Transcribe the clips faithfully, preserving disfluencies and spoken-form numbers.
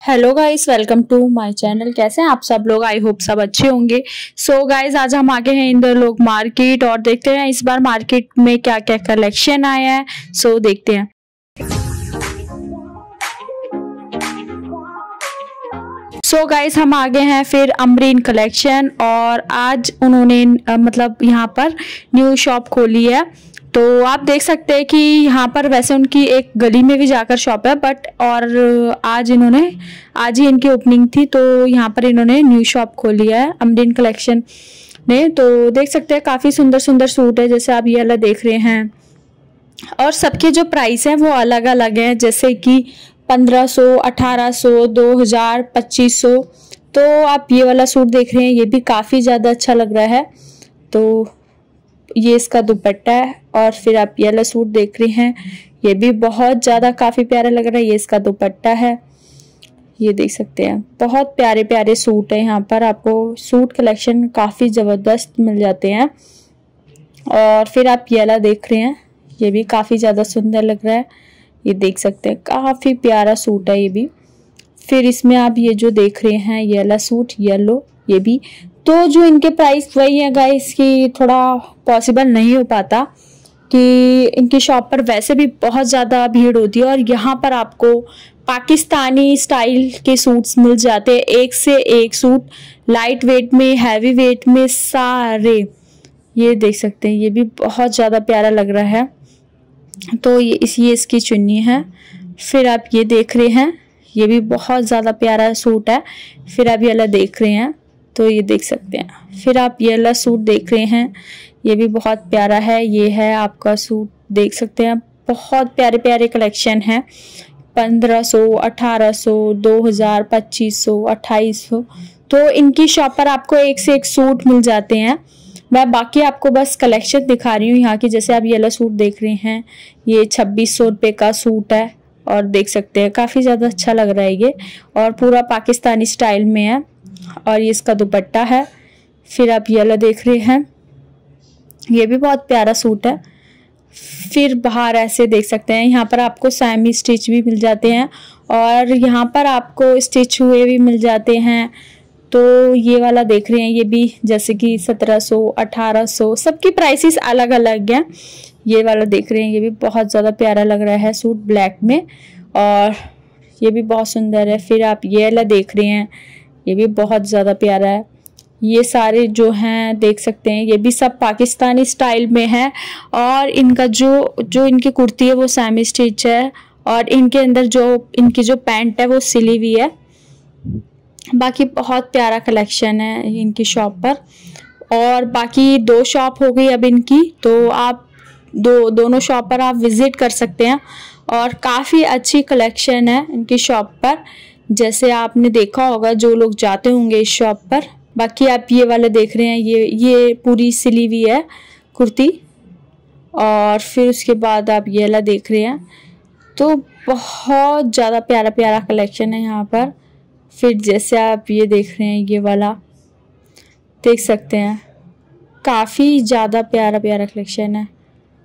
Hello guys, welcome to my channel. कैसे हैं आप सब लोग? आई होप सब अच्छे होंगे। सो so गाइस, आज हम आगे हैं इंदौर लोग मार्केट और देखते हैं इस बार मार्केट में क्या क्या कलेक्शन आया है। सो so देखते हैं। सो so गाइस, हम आगे हैं फिर अमरीन कलेक्शन और आज उन्होंने आ, मतलब यहाँ पर न्यू शॉप खोली है। तो आप देख सकते हैं कि यहाँ पर वैसे उनकी एक गली में भी जाकर शॉप है, बट और आज इन्होंने आज ही इनकी ओपनिंग थी, तो यहाँ पर इन्होंने न्यू शॉप खोली है अमरीन कलेक्शन ने। तो देख सकते हैं काफ़ी सुंदर सुंदर सूट है, जैसे आप ये वाला देख रहे हैं। और सबके जो प्राइस हैं वो अलग अलग हैं, जैसे कि पंद्रह सौ, अठारह सौ, दो हज़ार, पच्चीस सौ। तो आप ये वाला सूट देख रहे हैं, ये भी काफ़ी ज़्यादा अच्छा लग रहा है। तो ये इसका दुपट्टा है और फिर आप ये वाला सूट देख रहे हैं, ये भी बहुत ज़्यादा काफ़ी प्यारा लग रहा है। ये इसका दुपट्टा है, ये देख सकते हैं। बहुत प्यारे प्यारे सूट है यहाँ पर, आपको सूट कलेक्शन काफ़ी ज़बरदस्त मिल जाते हैं। और फिर आप ये वाला देख रहे हैं, ये भी काफ़ी ज़्यादा सुंदर लग रहा है। ये देख सकते हैं, काफ़ी प्यारा सूट है ये भी। फिर इसमें आप ये जो देख रहे हैं ये वाला सूट येलो, ये भी। तो जो इनके प्राइस वही है गाइस कि थोड़ा पॉसिबल नहीं हो पाता कि इनकी शॉप पर वैसे भी बहुत ज़्यादा भीड़ होती है और यहाँ पर आपको पाकिस्तानी स्टाइल के सूट्स मिल जाते हैं, एक से एक सूट, लाइट वेट में, हैवी वेट में, सारे। ये देख सकते हैं, ये भी बहुत ज़्यादा प्यारा लग रहा है। तो ये इस ये इसकी चुन्नी है। फिर आप ये देख रहे हैं, ये भी बहुत ज़्यादा प्यारा सूट है। फिर आप ये वाला देख रहे हैं, तो ये देख सकते हैं। फिर आप ये वाला सूट देख रहे हैं, ये भी बहुत प्यारा है। ये है आपका सूट, देख सकते हैं। बहुत प्यारे प्यारे कलेक्शन है। पंद्रह सौ, अठारह सौ, दो हज़ार, पच्चीस सौ, अट्ठाईस सौ। तो इनकी शॉप पर आपको एक से एक सूट मिल जाते हैं। मैं बाकी आपको बस कलेक्शन दिखा रही हूँ यहाँ की। जैसे आप ये वाला सूट देख रहे हैं, ये छब्बीस सौ रुपये का सूट है और देख सकते हैं काफ़ी ज़्यादा अच्छा लग रहा है ये, और पूरा पाकिस्तानी स्टाइल में है। और ये इसका दुपट्टा है। फिर आप ये वाला देख रहे हैं, ये भी बहुत प्यारा सूट है। फिर बाहर ऐसे देख सकते हैं, यहाँ पर आपको सेमी स्टिच भी मिल जाते हैं और यहाँ पर आपको स्टिच हुए भी मिल जाते हैं। तो ये वाला देख रहे हैं, ये भी जैसे कि सत्रह सौ, अठारह सौ, सबकी प्राइसेस अलग अलग हैं। ये वाला देख रहे हैं, ये भी बहुत ज़्यादा प्यारा लग रहा है सूट ब्लैक में, और ये भी बहुत सुंदर है। फिर आप ये वाला देख रहे हैं, ये भी बहुत ज़्यादा प्यारा है। ये सारे जो हैं देख सकते हैं, ये भी सब पाकिस्तानी स्टाइल में है। और इनका जो जो इनकी कुर्ती है वो सेमी स्टिच है, और इनके अंदर जो इनकी जो पैंट है वो सिली हुई है। बाकी बहुत प्यारा कलेक्शन है इनकी शॉप पर। और बाकी दो शॉप हो गई अब इनकी, तो आप दो दोनों शॉप पर आप विज़िट कर सकते हैं और काफ़ी अच्छी कलेक्शन है इनकी शॉप पर, जैसे आपने देखा होगा जो लोग जाते होंगे इस शॉप पर। बाकी आप ये वाला देख रहे हैं, ये ये पूरी सिली हुई है कुर्ती। और फिर उसके बाद आप ये वाला देख रहे हैं, तो बहुत ज़्यादा प्यारा प्यारा कलेक्शन है यहाँ पर। फिर जैसे आप ये देख रहे हैं, ये वाला देख सकते हैं, काफ़ी ज़्यादा प्यारा प्यारा कलेक्शन है।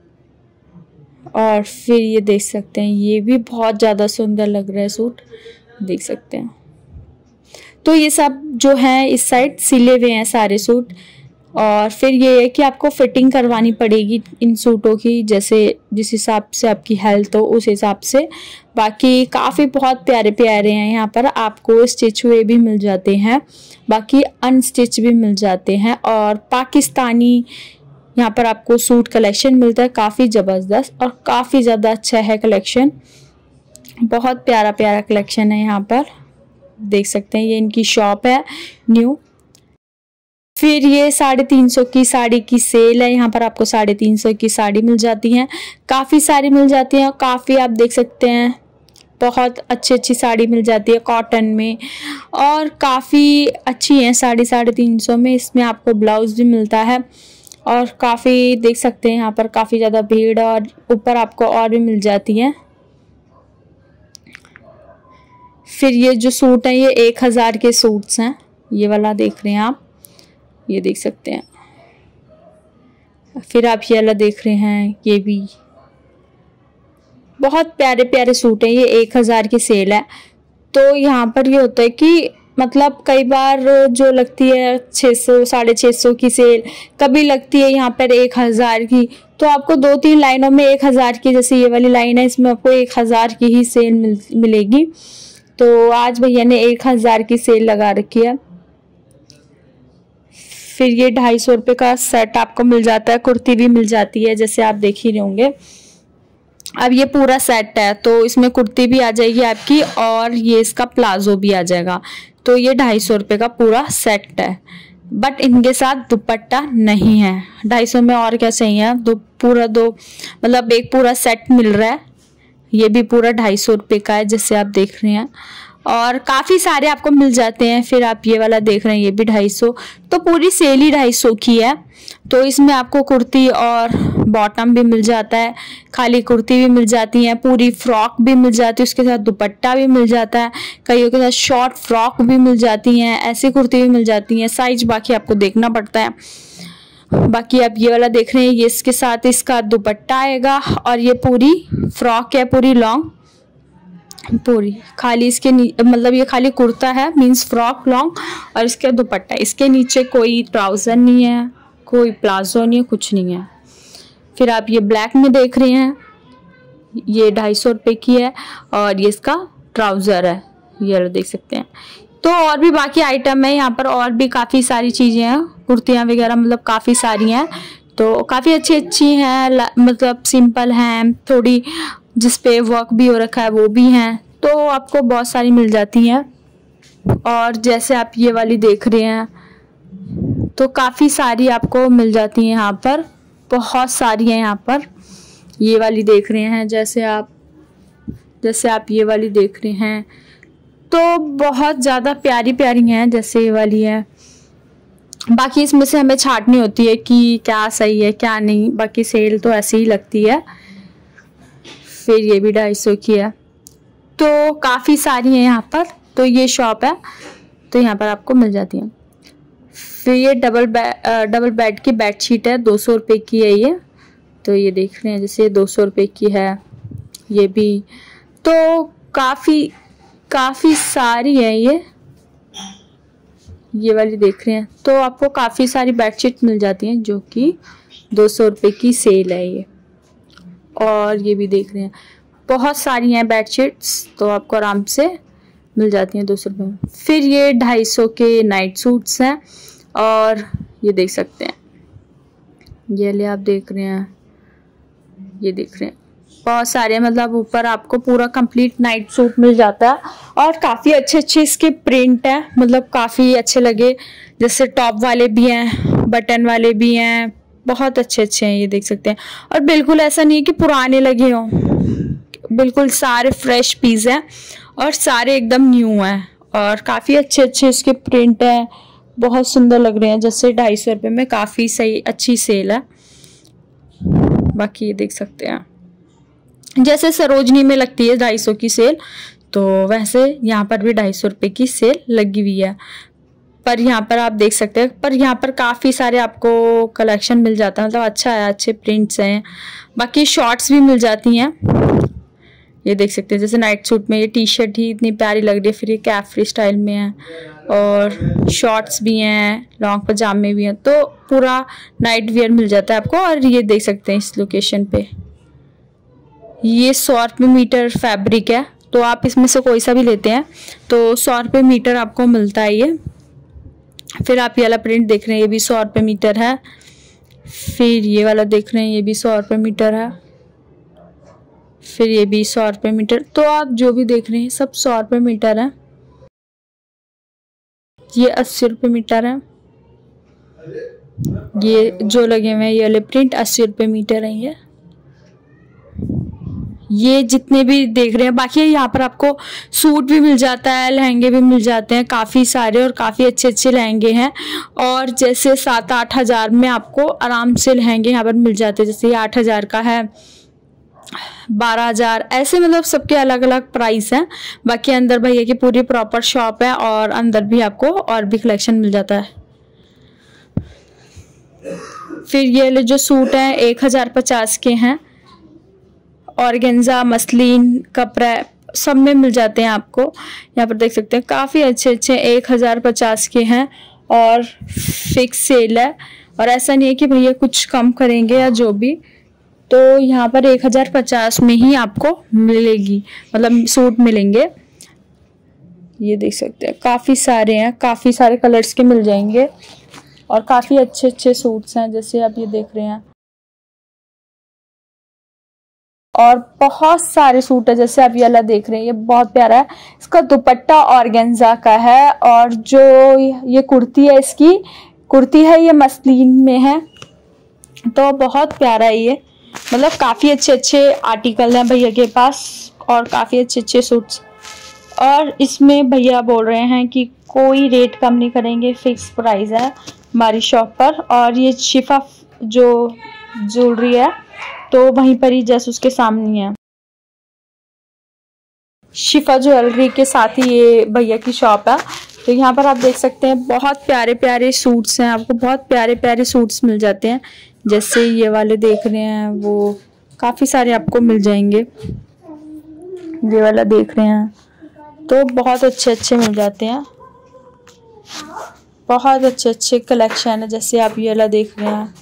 और फिर ये देख सकते हैं, ये भी बहुत ज़्यादा सुंदर लग रहा है सूट, देख सकते हैं। तो ये सब जो है इस साइड सिले हुए हैं सारे सूट। और फिर ये है कि आपको फिटिंग करवानी पड़ेगी इन सूटों की, जैसे जिस हिसाब से आपकी हेल्थ हो उस हिसाब से। बाकी काफ़ी बहुत प्यारे प्यारे हैं यहाँ पर, आपको स्टिच हुए भी मिल जाते हैं, बाकी अनस्टिच भी मिल जाते हैं। और पाकिस्तानी यहाँ पर आपको सूट कलेक्शन मिलता है, काफ़ी ज़बरदस्त और काफ़ी ज़्यादा अच्छा है कलेक्शन। बहुत प्यारा प्यारा कलेक्शन है यहाँ पर, देख सकते हैं। ये इनकी शॉप है न्यू। फिर ये साढ़े तीन सौ की साड़ी की सेल है, यहाँ पर आपको साढ़े तीन सौ की साड़ी मिल जाती हैं, काफ़ी सारी मिल जाती हैं। काफ़ी आप देख सकते हैं, बहुत अच्छी अच्छी साड़ी मिल जाती है कॉटन में, और काफ़ी अच्छी है साड़ी साढ़े तीन सौ में। इसमें आपको ब्लाउज भी मिलता है, और काफ़ी देख सकते हैं यहाँ पर काफ़ी ज़्यादा भीड़ है, और ऊपर आपको और भी मिल जाती हैं। फिर ये जो सूट हैं, ये एक हज़ार के सूट्स हैं। ये वाला देख रहे हैं आप, ये देख सकते हैं। फिर आप ये वाला देख रहे हैं, ये भी बहुत प्यारे प्यारे सूट हैं। ये एक हज़ार की सेल है। तो यहाँ पर ये होता है कि मतलब कई बार जो लगती है छः सौ साढ़े छः सौ की सेल, कभी लगती है यहाँ पर एक हज़ार की, तो आपको दो तीन लाइनों में एक हज़ार की, जैसे ये वाली लाइन है इसमें आपको एक हज़ार की ही सेल मिल मिलेगी। तो आज भैया ने एक हज़ार की सेल लगा रखी है। फिर ये ढाई सौ रुपये का सेट आपको मिल जाता है, कुर्ती भी मिल जाती है जैसे आप देख ही रहे होंगे। अब ये पूरा सेट है तो इसमें कुर्ती भी आ जाएगी आपकी और ये इसका प्लाजो भी आ जाएगा। तो ये ढाई सौ रुपये का पूरा सेट है, बट इनके साथ दुपट्टा नहीं है। ढाई सौ में और क्या चाहिए, दो पूरा दो मतलब एक पूरा सेट मिल रहा है। ये भी पूरा ढाई सौ रुपये का है जैसे आप देख रहे हैं, और काफ़ी सारे आपको मिल जाते हैं। फिर आप ये वाला देख रहे हैं, ये भी ढाई सौ, तो पूरी सेल ही ढाई सौ की है। तो इसमें आपको कुर्ती और बॉटम भी मिल जाता है, खाली कुर्ती भी मिल जाती है, पूरी फ्रॉक भी मिल जाती है, उसके साथ दुपट्टा भी मिल जाता है, कईयों के साथ शॉर्ट फ्रॉक भी मिल जाती हैं, ऐसी कुर्ती भी मिल जाती हैं। साइज बाकी आपको देखना पड़ता है। बाकी आप ये वाला देख रहे हैं, ये इसके साथ इसका दुपट्टा आएगा और ये पूरी फ्रॉक है, पूरी लॉन्ग, पूरी खाली इसके मतलब ये खाली कुर्ता है, मींस फ्रॉक लॉन्ग, और इसके दुपट्टा। इसके नीचे कोई ट्राउज़र नहीं है, कोई प्लाजो नहीं है, कुछ नहीं है। फिर आप ये ब्लैक में देख रहे हैं, ये ढाई सौ रुपये की है और ये इसका ट्राउज़र है, ये देख सकते हैं। तो और भी बाकी आइटम है यहाँ पर, और भी काफ़ी सारी चीज़ें हैं, कुर्तियाँ वगैरह मतलब काफ़ी सारी हैं। तो काफ़ी अच्छी अच्छी हैं, मतलब सिंपल हैं, थोड़ी जिस पे वर्क भी हो रखा है वो भी हैं, तो आपको बहुत सारी मिल जाती हैं। और जैसे आप ये वाली देख रहे हैं तो काफ़ी सारी आपको मिल जाती हैं यहाँ पर, बहुत सारी हैं यहाँ पर। ये वाली देख रहे हैं, जैसे आप जैसे आप ये वाली देख रहे हैं, तो बहुत ज़्यादा प्यारी प्यारी हैं जैसे ये वाली है। बाकी इसमें से हमें छांटनी होती है कि क्या सही है क्या नहीं, बाकी सेल तो ऐसे ही लगती है। फिर ये भी ढाई सौ की है, तो काफ़ी सारी हैं यहाँ पर। तो ये शॉप है, तो यहाँ पर आपको मिल जाती हैं। फिर ये डबल बेड डबल बेड की बेडशीट है, दो सौ रुपये की है ये। तो ये देख रहे हैं, जैसे दो सौ रुपये की है ये भी। तो काफ़ी काफ़ी सारी है ये ये वाली देख रहे हैं, तो आपको काफ़ी सारी बेडशीट मिल जाती हैं जो कि दो सौ रुपये की सेल है ये। और ये भी देख रहे हैं, बहुत सारी हैं बेडशीट्स, तो आपको आराम से मिल जाती हैं दो सौ रुपये में। फिर ये ढाई सौ के नाइट सूट्स हैं, और ये देख सकते हैं, ये ले आप देख रहे हैं, ये देख रहे हैं, बहुत सारे, मतलब ऊपर आपको पूरा कंप्लीट नाइट सूट मिल जाता है। और काफ़ी अच्छे अच्छे इसके प्रिंट हैं, मतलब काफ़ी अच्छे लगे, जैसे टॉप वाले भी हैं, बटन वाले भी हैं, बहुत अच्छे अच्छे हैं, ये देख सकते हैं। और बिल्कुल ऐसा नहीं है कि पुराने लगे हों, बिल्कुल सारे फ्रेश पीस हैं और सारे एकदम न्यू हैं, और काफ़ी अच्छे अच्छे इसके प्रिंट हैं, बहुत सुंदर लग रहे हैं। जैसे ढाई सौ रुपये में काफ़ी सही अच्छी सेल है। बाकी ये देख सकते हैं, जैसे सरोजनी में लगती है ढाई सौ की सेल, तो वैसे यहाँ पर भी ढाई सौ रुपये की सेल लगी हुई है। पर यहाँ पर आप देख सकते हैं, पर यहाँ पर काफ़ी सारे आपको कलेक्शन मिल जाता है, मतलब अच्छा है, अच्छे प्रिंट्स हैं। बाकी शॉर्ट्स भी मिल जाती हैं, ये देख सकते हैं। जैसे नाइट सूट में ये टी शर्ट ही इतनी प्यारी लग रही है, फिर ये कैफ्री स्टाइल में है, और शॉर्ट्स भी हैं, लॉन्ग पजामे भी हैं, तो पूरा नाइट वियर मिल जाता है आपको। और ये देख सकते हैं इस लोकेशन पे, ये सौ रुपये मीटर फैब्रिक है, तो आप इसमें से कोई सा भी लेते हैं तो सौ रुपये मीटर आपको मिलता है ये। फिर आप ये वाला प्रिंट देख रहे हैं, ये भी सौ रुपये मीटर है। फिर ये वाला देख रहे हैं, ये भी सौ रुपये मीटर है। फिर ये भी सौ रुपये मीटर। तो आप जो भी देख रहे हैं सब सौ रुपये मीटर है। ये अस्सी रुपये मीटर है। ये जो लगे हुए हैं ये वाले प्रिंट अस्सी रुपये मीटर है। ये ये जितने भी देख रहे हैं, बाकी यहाँ पर आपको सूट भी मिल जाता है, लहंगे भी मिल जाते हैं काफ़ी सारे, और काफ़ी अच्छे अच्छे लहंगे हैं। और जैसे सात आठ हज़ार में आपको आराम से लहंगे यहाँ पर मिल जाते हैं। जैसे ये आठ हज़ार का है, बारह हज़ार, ऐसे मतलब सबके अलग अलग प्राइस हैं। बाकी अंदर भैया की पूरी प्रॉपर शॉप है, और अंदर भी आपको और भी कलेक्शन मिल जाता है। फिर ये जो सूट हैं एक हज़ार पचास के हैं, ऑर्गेन्जा, मसलिन, कपड़ा, सब में मिल जाते हैं आपको। यहाँ पर देख सकते हैं काफ़ी अच्छे अच्छे एक हज़ार पचास के हैं और फिक्स सेल है। और ऐसा नहीं है कि भैया कुछ कम करेंगे या जो भी, तो यहाँ पर एक हज़ार पचास में ही आपको मिलेगी, मतलब सूट मिलेंगे। ये देख सकते हैं काफ़ी सारे हैं, काफ़ी सारे कलर्स के मिल जाएंगे और काफ़ी अच्छे अच्छे सूट्स हैं जैसे आप ये देख रहे हैं। और बहुत सारे सूट है जैसे आप ये वाला देख रहे हैं, ये बहुत प्यारा है। इसका दुपट्टा ऑर्गेन्जा का है और जो ये कुर्ती है, इसकी कुर्ती है ये मसलिन में है, तो बहुत प्यारा है ये। मतलब काफ़ी अच्छे अच्छे आर्टिकल हैं भैया के पास और काफ़ी अच्छे अच्छे सूट्स। और इसमें भैया बोल रहे हैं कि कोई रेट कम नहीं करेंगे, फिक्स प्राइस है हमारी शॉप पर। और ये शिफा जो ज्वेलरी है तो वहीं पर ही जस्ट उसके सामने है, शिफा ज्वेलरी के साथ ही ये भैया की शॉप है। तो यहाँ पर आप देख सकते हैं बहुत प्यारे प्यारे सूट्स हैं, आपको बहुत प्यारे प्यारे सूट्स मिल जाते हैं। जैसे ये वाले देख रहे हैं वो काफ़ी सारे आपको मिल जाएंगे, ये वाला देख रहे हैं तो बहुत अच्छे अच्छे मिल जाते हैं, बहुत अच्छे अच्छे कलेक्शन है। जैसे आप ये वाला देख रहे हैं,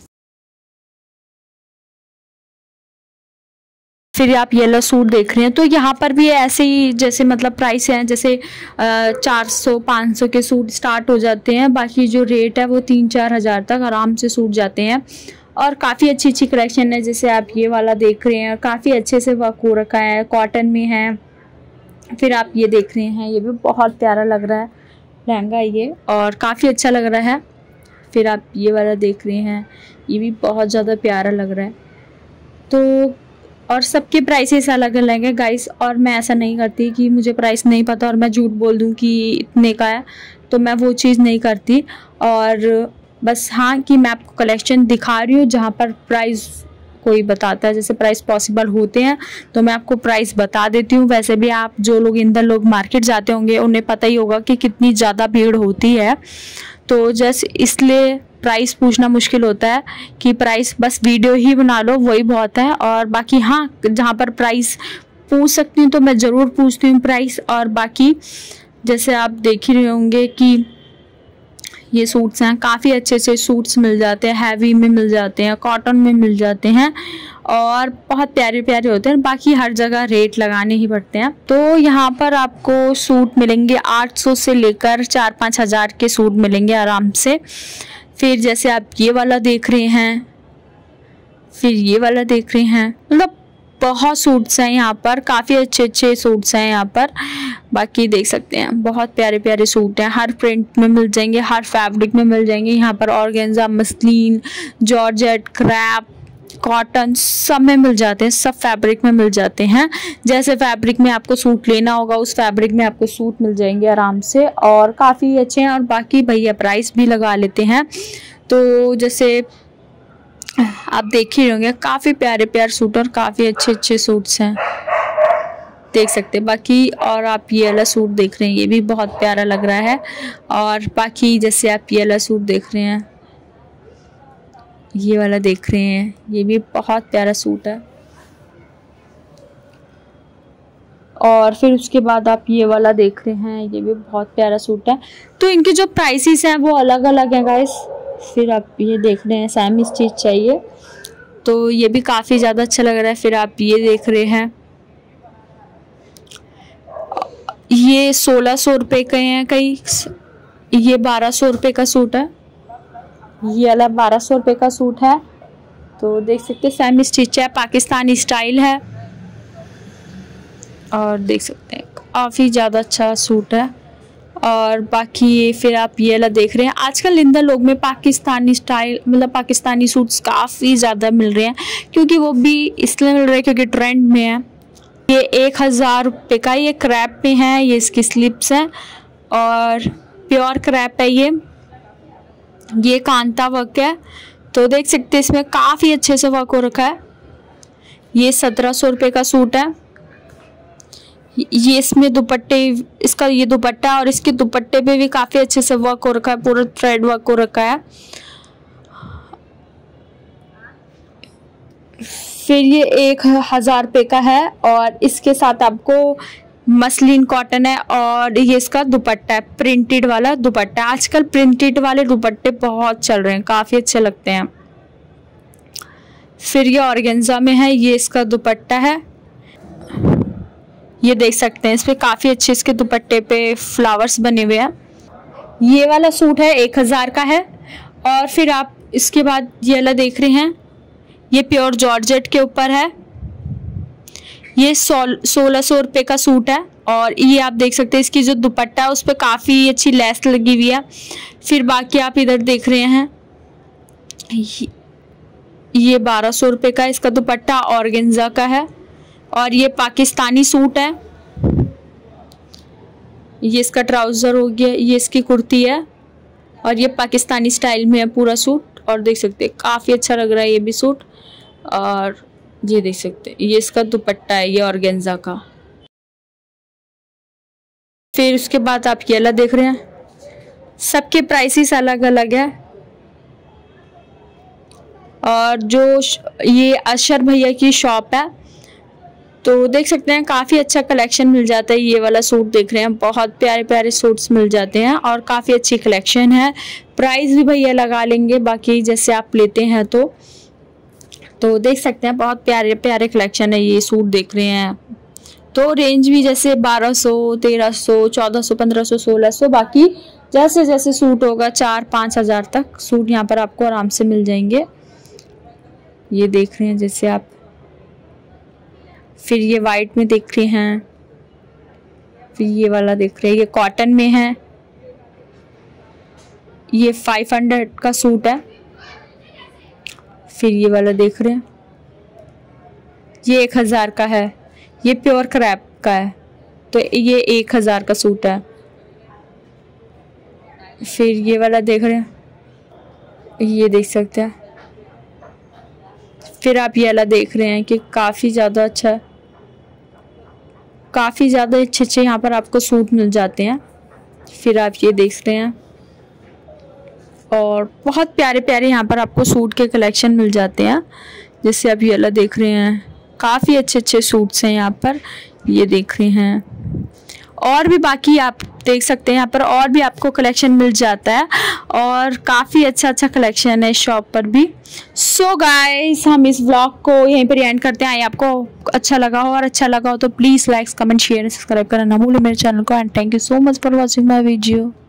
फिर आप येलो सूट देख रहे हैं तो यहाँ पर भी ऐसे ही जैसे मतलब प्राइस हैं, जैसे चार सौ पाँच सौ के सूट स्टार्ट हो जाते हैं, बाकी जो रेट है वो तीन चार हज़ार तक आराम से सूट जाते हैं। और काफ़ी अच्छी अच्छी कलेक्शन है जैसे आप ये वाला देख रहे हैं, काफ़ी अच्छे से वर्क हो रखा है, कॉटन में है। फिर आप ये देख रहे हैं, ये भी बहुत प्यारा लग रहा है लहंगा ये और काफ़ी अच्छा लग रहा है। फिर आप ये वाला देख रहे हैं, ये भी बहुत ज़्यादा प्यारा लग रहा है। तो और सबके प्राइसेस अलग अलग है गाइस, और मैं ऐसा नहीं करती कि मुझे प्राइस नहीं पता और मैं झूठ बोल दूं कि इतने का है, तो मैं वो चीज़ नहीं करती। और बस हाँ कि मैं आपको कलेक्शन दिखा रही हूँ जहाँ पर प्राइस कोई बताता है, जैसे प्राइस पॉसिबल होते हैं तो मैं आपको प्राइस बता देती हूँ। वैसे भी आप जो लोग इंदर लोग मार्केट जाते होंगे उन्हें पता ही होगा कि कितनी ज़्यादा भीड़ होती है, तो जस्ट इसलिए प्राइस पूछना मुश्किल होता है कि प्राइस बस वीडियो ही बना लो वही बहुत है। और बाकी हाँ जहाँ पर प्राइस पूछ सकती हूँ तो मैं ज़रूर पूछती हूँ प्राइस। और बाकी जैसे आप देख ही रहे होंगे कि ये सूट्स हैं, काफ़ी अच्छे अच्छे सूट्स मिल जाते हैं, हैवी में मिल जाते हैं, कॉटन में मिल जाते हैं और बहुत प्यारे प्यारे होते हैं। बाकी हर जगह रेट लगाने ही पड़ते हैं। तो यहाँ पर आपको सूट मिलेंगे आठ सौ से लेकर चार पाँच हज़ार के सूट मिलेंगे आराम से। फिर जैसे आप ये वाला देख रहे हैं, फिर ये वाला देख रहे हैं, मतलब बहुत सूट्स हैं यहाँ पर, काफ़ी अच्छे अच्छे सूट्स हैं यहाँ पर। बाकी देख सकते हैं बहुत प्यारे प्यारे सूट हैं, हर प्रिंट में मिल जाएंगे, हर फैब्रिक में मिल जाएंगे। यहाँ पर organza, muslin, georgette, crepe, cotton सब में मिल जाते हैं, सब फैब्रिक में मिल जाते हैं। जैसे फैब्रिक में आपको सूट लेना होगा उस फैब्रिक में आपको सूट मिल जाएंगे आराम से और काफ़ी अच्छे हैं। और बाकी भैया प्राइस भी लगा लेते हैं, तो जैसे आप देख ही होंगे काफ़ी प्यारे प्यारे सूट और काफ़ी अच्छे अच्छे सूट्स हैं, देख सकते हैं। बाकी और आप ये वाला सूट देख रहे हैं, ये भी बहुत प्यारा लग रहा है। और बाकी जैसे आप ये वाला सूट देख रहे हैं, ये वाला देख रहे हैं, ये भी बहुत प्यारा सूट है। और फिर उसके बाद आप ये वाला देख रहे हैं, ये भी बहुत प्यारा सूट है। तो इनके जो प्राइसेस हैं वो अलग अलग हैं गाइस। फिर आप ये देख रहे हैं, सेमी स्टिच चाहिए तो ये भी काफ़ी ज़्यादा अच्छा लग रहा है। फिर आप ये देख रहे हैं, ये सोलह सौ रुपये के हैं कई, ये बारह सौ रुपये का सूट है, ये वाला बारह सौ रुपये का सूट है। तो देख सकते हैं सेमी स्टिच है, पाकिस्तानी स्टाइल है और देख सकते हैं काफ़ी ज़्यादा अच्छा सूट है। और बाकी फिर आप ये वाला देख रहे हैं, आजकल इंदर लोग में पाकिस्तानी स्टाइल मतलब पाकिस्तानी सूट्स काफ़ी ज़्यादा मिल रहे हैं, क्योंकि वो भी इसलिए मिल रहे हैं क्योंकि ट्रेंड में है। ये एक हज़ार रुपये का, ये क्रैप में है, ये इसकी स्लिप्स हैं और प्योर क्रैप है ये ये कांता वर्क है। तो देख सकते हैं इसमें काफ़ी अच्छे से वर्क हो रखा है। ये सत्रह सौ रुपये का सूट है। ये इसमें दुपट्टे, इसका ये दुपट्टा और इसके दुपट्टे पे भी काफ़ी अच्छे से वर्क हो रखा है, पूरा थ्रेड वर्क हो रखा है। फिर ये एक हज़ार रुपये का है और इसके साथ आपको मसलिन कॉटन है और ये इसका दुपट्टा है, प्रिंटेड वाला दुपट्टा। आजकल प्रिंटेड वाले दुपट्टे बहुत चल रहे हैं, काफ़ी अच्छे लगते हैं। फिर ये ऑर्गेन्जा में है, ये इसका दुपट्टा है। ये देख सकते हैं इस पर काफ़ी अच्छे इसके दुपट्टे पे फ्लावर्स बने हुए हैं। ये वाला सूट है एक हज़ार का है। और फिर आप इसके बाद ये वाला देख रहे हैं, ये प्योर जॉर्जेट के ऊपर है। ये सोलह सौ रुपये का सूट है और ये आप देख सकते हैं इसकी जो दुपट्टा है उस पर काफ़ी अच्छी लेस लगी हुई है। फिर बाकी आप इधर देख रहे हैं, ये बारह सौ रुपये का इसका दुपट्टा ऑर्गेन्जा का है। और ये पाकिस्तानी सूट है, ये इसका ट्राउज़र हो गया, ये इसकी कुर्ती है और ये पाकिस्तानी स्टाइल में है पूरा सूट। और देख सकते हैं काफ़ी अच्छा लग रहा है ये भी सूट। और ये देख सकते हैं ये इसका दुपट्टा है, ये ऑर्गेन्जा का। फिर उसके बाद आप ये वाला देख रहे हैं, सबके प्राइसेस अलग अलग है। और जो ये अशर भैया की शॉप है, तो देख सकते हैं काफ़ी अच्छा कलेक्शन मिल जाता है। ये वाला सूट देख रहे हैं, बहुत प्यारे प्यारे सूट्स मिल जाते हैं और काफ़ी अच्छी कलेक्शन है। प्राइस भी भैया लगा लेंगे बाकी जैसे आप लेते हैं तो तो देख सकते हैं बहुत प्यारे प्यारे कलेक्शन है। ये सूट देख रहे हैं तो रेंज भी जैसे बारह सौ, तेरह सौ, चौदह सौ, पंद्रह सौ, सोलह सौ, बाकी जैसे जैसे सूट होगा चार पाँच हज़ार तक सूट यहाँ पर आपको आराम से मिल जाएंगे। ये देख रहे हैं जैसे आप। फिर ये वाइट में देख रहे हैं, फिर ये वाला देख रहे हैं, ये कॉटन में है। ये फाइव हंड्रेड का सूट है। फिर ये वाला देख रहे हैं, ये एक हज़ार का है। ये प्योर क्रैप का है तो ये एक हज़ार का सूट है। फिर ये वाला देख रहे हैं, ये देख सकते हैं। फिर आप ये वाला देख रहे हैं कि काफ़ी ज़्यादा अच्छा है, काफ़ी ज़्यादा अच्छे अच्छे यहाँ पर आपको सूट मिल जाते हैं। फिर आप ये देख रहे हैं और बहुत प्यारे प्यारे यहाँ पर आपको सूट के कलेक्शन मिल जाते हैं। जैसे आप ये वाला देख रहे हैं, काफ़ी अच्छे अच्छे सूट्स हैं यहाँ पर, ये देख रहे हैं। और भी बाकी आप देख सकते हैं यहाँ पर और भी आपको कलेक्शन मिल जाता है और काफ़ी अच्छा अच्छा कलेक्शन है शॉप पर भी। सो so गाइस, हम इस व्लॉग को यहीं पर एंड करते हैं। आपको अच्छा लगा हो और अच्छा लगा हो तो please like, comment, share, subscribe करना ना भूलें मेरे चैनल को। And thank you so much for watching my video.